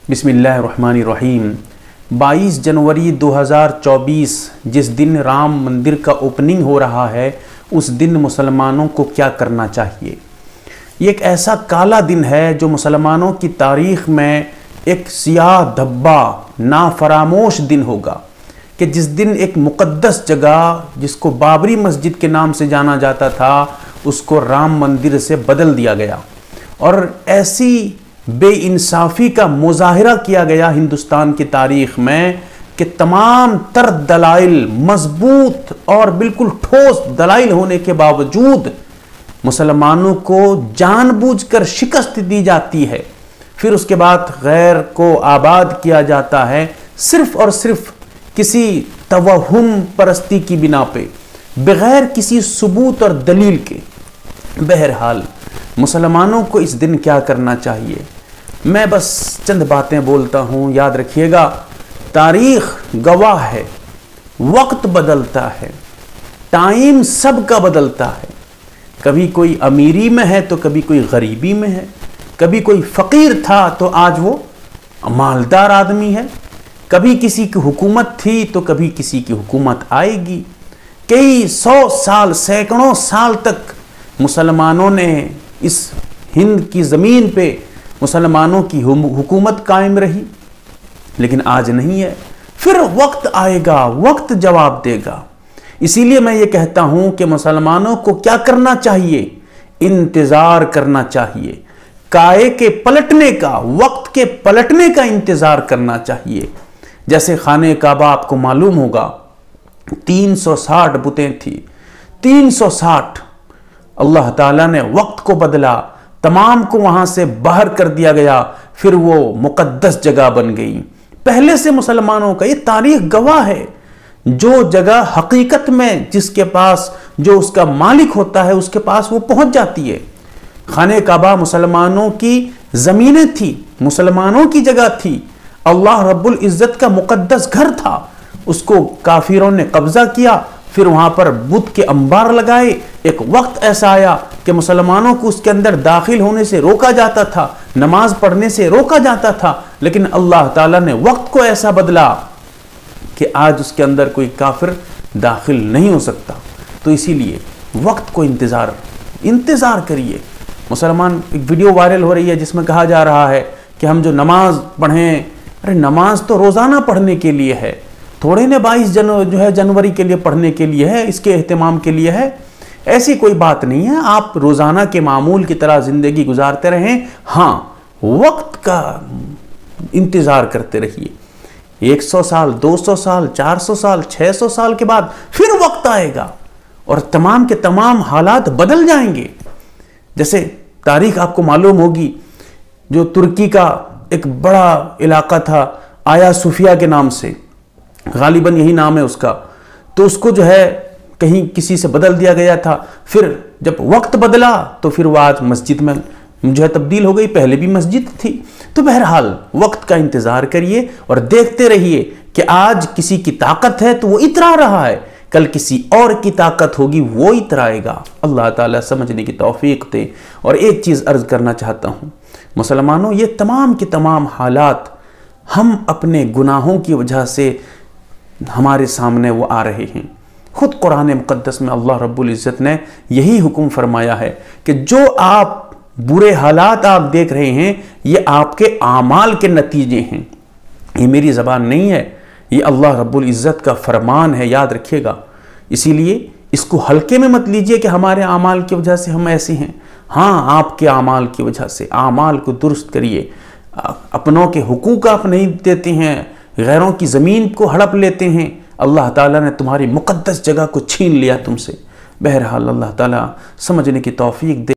बिस्मिल्लाहिर्रहमानिर्रहीम। 22 जनवरी 2024 जिस दिन राम मंदिर का ओपनिंग हो रहा है, उस दिन मुसलमानों को क्या करना चाहिए। ये एक ऐसा काला दिन है जो मुसलमानों की तारीख़ में एक सियाह धब्बा नाफरामोश दिन होगा कि जिस दिन एक मुक़द्दस जगह जिसको बाबरी मस्जिद के नाम से जाना जाता था, उसको राम मंदिर से बदल दिया गया और ऐसी बेइंसाफ़ी का मुज़ाहिरा किया गया हिंदुस्तान की तारीख़ में कि तमाम तर दलाइल मजबूत और बिल्कुल ठोस दलाइल होने के बावजूद मुसलमानों को जानबूझकर शिकस्त दी जाती है। फिर उसके बाद गैर को आबाद किया जाता है सिर्फ़ और सिर्फ किसी तवहुम परस्ती की बिना पे, बग़ैर किसी सबूत और दलील के। बहरहाल मुसलमानों को इस दिन क्या करना चाहिए, मैं बस चंद बातें बोलता हूँ। याद रखिएगा, तारीख़ गवाह है, वक्त बदलता है, टाइम सबका बदलता है। कभी कोई अमीरी में है तो कभी कोई गरीबी में है, कभी कोई फ़कीर था तो आज वो मालदार आदमी है, कभी किसी की हुकूमत थी तो कभी किसी की हुकूमत आएगी। कई 100 साल सैकड़ों साल तक मुसलमानों ने इस हिंद की ज़मीन पे मुसलमानों की हुकूमत कायम रही, लेकिन आज नहीं है। फिर वक्त आएगा, वक्त जवाब देगा। इसीलिए मैं ये कहता हूँ कि मुसलमानों को क्या करना चाहिए, इंतज़ार करना चाहिए। काए के पलटने का, वक्त के पलटने का इंतज़ार करना चाहिए। जैसे खाने काबा आपको मालूम होगा 360 बुतें थी, 360। अल्लाह ताला ने वक्त को बदला, तमाम को वहां से बाहर कर दिया गया, फिर वो मुकद्दस जगह बन गई। पहले से मुसलमानों का ये तारीख गवाह है। जो जगह हकीकत में जिसके पास जो उसका मालिक होता है उसके पास वो पहुंच जाती है। खाने काबा मुसलमानों की ज़मीनें थी, मुसलमानों की जगह थी। अल्लाह रब्बुल इज़्ज़त का मुकद्दस घर था, उसको काफिरों ने कब्जा किया, फिर वहां पर बुत के अंबार लगाए। एक वक्त ऐसा आया कि मुसलमानों को उसके अंदर दाखिल होने से रोका जाता था, नमाज पढ़ने से रोका जाता था, लेकिन अल्लाह ताला ने वक्त को ऐसा बदला कि आज उसके अंदर कोई काफिर दाखिल नहीं हो सकता। तो इसीलिए वक्त को इंतज़ार करिए। मुसलमान, एक वीडियो वायरल हो रही है जिसमें कहा जा रहा है कि हम जो नमाज पढ़ें, अरे नमाज तो रोज़ाना पढ़ने के लिए है, थोड़े ने 22 जनवरी के लिए पढ़ने के लिए है, इसके एहतमाम के लिए है। ऐसी कोई बात नहीं है। आप रोज़ाना के मामूल की तरह ज़िंदगी गुजारते रहें। हाँ, वक्त का इंतज़ार करते रहिए। 100 साल, 200 साल, 400 साल, 600 साल के बाद फिर वक्त आएगा और तमाम के तमाम हालात बदल जाएंगे। जैसे तारीख आपको मालूम होगी, जो तुर्की का एक बड़ा इलाका था आया सूफिया के नाम से, गालिबन यही नाम है उसका, तो उसको जो है कहीं किसी से बदल दिया गया था। फिर जब वक्त बदला तो फिर वह आज मस्जिद में जो है तब्दील हो गई, पहले भी मस्जिद थी। तो बहरहाल वक्त का इंतज़ार करिए और देखते रहिए कि आज किसी की ताकत है तो वो इतरा रहा है, कल किसी और की ताकत होगी वो इतराएगा। अल्लाह ताला समझने की तौफीक दे। और एक चीज़ अर्ज़ करना चाहता हूँ, मुसलमानों, ये तमाम के तमाम हालात हम अपने गुनाहों की वजह से हमारे सामने वो आ रहे हैं। खुद कुरान मुक़द्दस में अल्लाह रब्बुल इज़्ज़त ने यही हुक्म फरमाया है कि जो आप बुरे हालात आप देख रहे हैं, ये आपके आमाल के नतीजे हैं। ये मेरी ज़बान नहीं है, ये अल्लाह रब्बुल इज़्ज़त का फरमान है, याद रखिएगा। इसीलिए इसको हल्के में मत लीजिए कि हमारे आमाल की वजह से हम ऐसे हैं। हाँ, आपके आमाल की वजह से आमाल को दुरुस्त करिए। अपनों के हुकूक आप नहीं देते हैं, गैरों की ज़मीन को हड़प लेते हैं, अल्लाह ताला ने तुम्हारी मुक़द्दस जगह को छीन लिया तुमसे। बहरहाल अल्लाह ताला समझने की तौफीक दे।